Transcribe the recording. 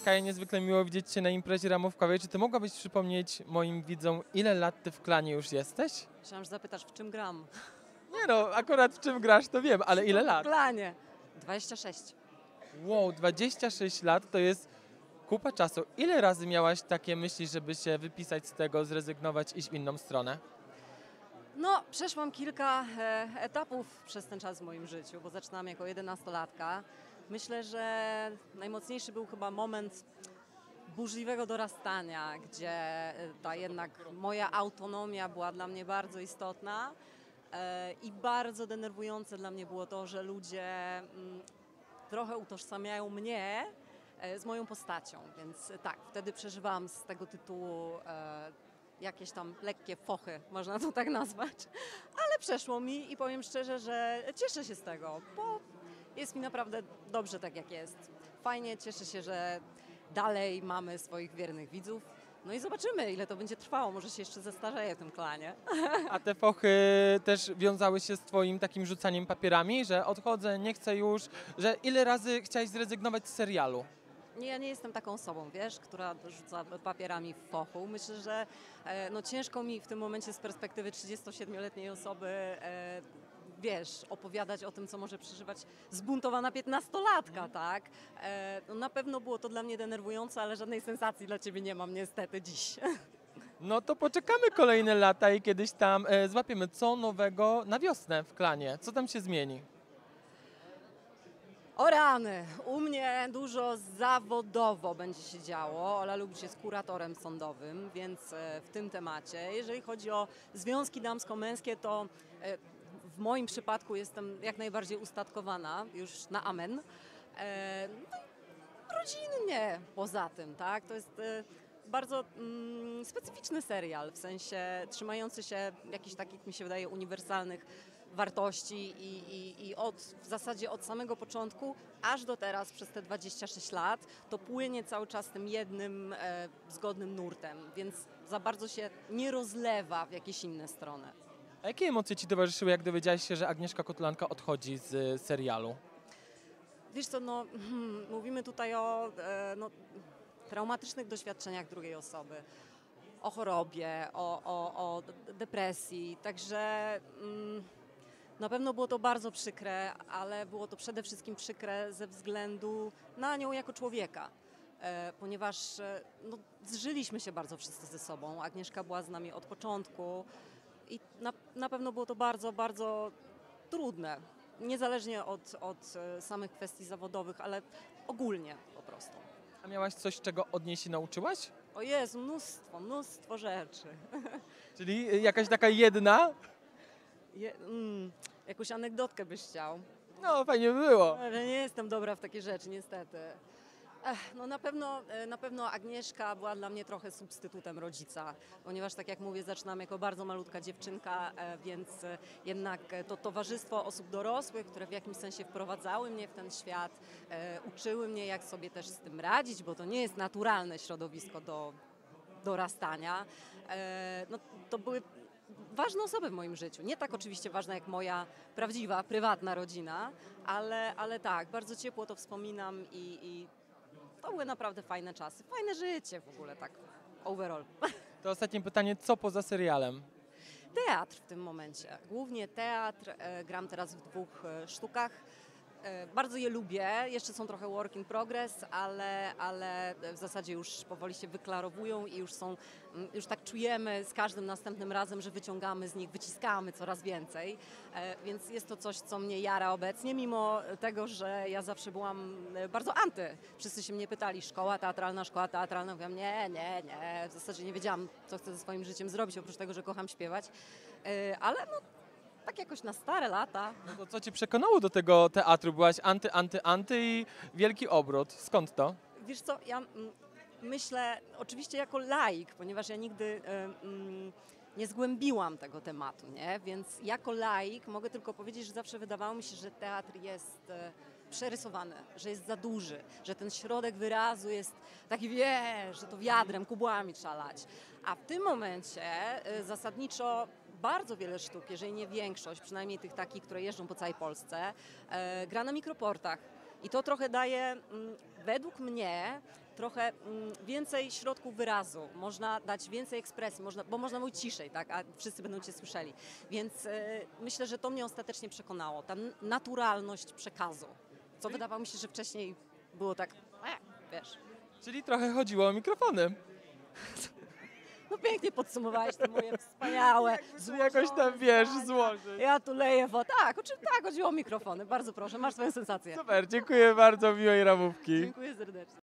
Kaja, niezwykle miło widzieć Cię na imprezie ramówkowej. Czy Ty mogłabyś przypomnieć moim widzom, ile lat Ty w klanie już jesteś? Myślałam, że zapytasz, w czym gram. Nie no, akurat w czym grasz to wiem, ale ile W lat? klanie. 26. Wow, 26 lat to jest kupa czasu. Ile razy miałaś takie myśli, żeby się wypisać z tego, zrezygnować, iść w inną stronę? No, przeszłam kilka etapów przez ten czas w moim życiu, bo zaczynałam jako 11-latka. Myślę, że najmocniejszy był chyba moment burzliwego dorastania, gdzie ta jednak moja autonomia była dla mnie bardzo istotna i bardzo denerwujące dla mnie było to, że ludzie trochę utożsamiają mnie z moją postacią, więc tak, wtedy przeżywałam z tego tytułu jakieś tam lekkie fochy, można to tak nazwać, ale przeszło mi i powiem szczerze, że cieszę się z tego, bo jest mi naprawdę dobrze tak jak jest. Fajnie, cieszę się, że dalej mamy swoich wiernych widzów. No i zobaczymy, ile to będzie trwało. Może się jeszcze zestarzeję w tym klanie. A te fochy też wiązały się z Twoim takim rzucaniem papierami, że odchodzę, nie chcę już, że ile razy chciałaś zrezygnować z serialu? Nie, ja nie jestem taką osobą, wiesz, która rzuca papierami w fochu. Myślę, że no ciężko mi w tym momencie z perspektywy 37-letniej osoby wiesz, opowiadać o tym, co może przeżywać zbuntowana 15-latka, tak? No na pewno było to dla mnie denerwujące, ale żadnej sensacji dla ciebie nie mam niestety dziś. No to poczekamy kolejne lata i kiedyś tam złapiemy co nowego na wiosnę w klanie. Co tam się zmieni? O rany, u mnie dużo zawodowo będzie się działo. Ola Lubicz jest kuratorem sądowym, więc w tym temacie. Jeżeli chodzi o związki damsko-męskie, to w moim przypadku jestem jak najbardziej ustatkowana, już na amen. No i rodzinnie poza tym, tak? To jest bardzo specyficzny serial, w sensie trzymający się jakichś takich, mi się wydaje, uniwersalnych wartości i w zasadzie od samego początku aż do teraz przez te 26 lat to płynie cały czas tym jednym zgodnym nurtem, więc za bardzo się nie rozlewa w jakieś inne strony. A jakie emocje Ci towarzyszyły, jak dowiedziałaś się, że Agnieszka Kotulanka odchodzi z serialu? Wiesz co, no, mówimy tutaj o traumatycznych doświadczeniach drugiej osoby, o chorobie, o depresji, także na pewno było to bardzo przykre, ale było to przede wszystkim przykre ze względu na nią jako człowieka, ponieważ no, zżyliśmy się bardzo wszyscy ze sobą. Agnieszka była z nami od początku i na pewno było to bardzo, bardzo trudne, niezależnie od samych kwestii zawodowych, ale ogólnie po prostu. A miałaś coś, czego od niej się nauczyłaś? O Jezu, mnóstwo rzeczy. Czyli jakaś taka jedna? Jakąś anegdotkę byś chciał. No, fajnie by było. Ale nie jestem dobra w takie rzeczy, niestety. No na pewno Agnieszka była dla mnie trochę substytutem rodzica, ponieważ tak jak mówię, zaczynam jako bardzo malutka dziewczynka, więc jednak to towarzystwo osób dorosłych, które w jakimś sensie wprowadzały mnie w ten świat, uczyły mnie, jak sobie też z tym radzić, bo to nie jest naturalne środowisko do dorastania. No, to były ważne osoby w moim życiu. Nie tak oczywiście ważna jak moja prawdziwa, prywatna rodzina, ale tak, bardzo ciepło to wspominam i to były naprawdę fajne czasy. Fajne życie w ogóle, tak overall. To ostatnie pytanie, co poza serialem? Teatr w tym momencie. Głównie teatr. Gram teraz w 2 sztukach. Bardzo je lubię. Jeszcze są trochę work in progress, ale w zasadzie już powoli się wyklarowują i już tak czujemy z każdym następnym razem, że wyciągamy z nich, wyciskamy coraz więcej. Więc jest to coś, co mnie jara obecnie, mimo tego, że ja zawsze byłam bardzo anty. Wszyscy się mnie pytali, szkoła teatralna. Mówiłam, nie. W zasadzie nie wiedziałam, co chcę ze swoim życiem zrobić, oprócz tego, że kocham śpiewać. Ale no, tak jakoś na stare lata. No to co Cię przekonało do tego teatru? Byłaś anty i wielki obrót. Skąd to? Wiesz co, ja myślę oczywiście jako laik, ponieważ ja nigdy nie zgłębiłam tego tematu, nie? Więc jako laik mogę tylko powiedzieć, że zawsze wydawało mi się, że teatr jest przerysowany, że jest za duży, że ten środek wyrazu jest taki, wiesz, że to wiadrem, kubłami trzeba lać. A w tym momencie zasadniczo bardzo wiele sztuk, jeżeli nie większość, przynajmniej tych takich, które jeżdżą po całej Polsce, gra na mikroportach. I to trochę daje, według mnie, trochę więcej środków wyrazu. Można dać więcej ekspresji, bo można mówić ciszej, tak? A wszyscy będą cię słyszeli. Więc myślę, że to mnie ostatecznie przekonało. Ta naturalność przekazu. Co wydawało mi się, że wcześniej było tak, wiesz. Czyli trochę chodziło o mikrofony. No pięknie podsumowałeś te moje wspaniałe, Jakoś tam, wiesz, zdania. złożyć. Ja tu leję tak, tak, chodziło o mikrofony. Bardzo proszę, masz swoją sensację. Super, dziękuję bardzo, miłej ramówki. Dziękuję serdecznie.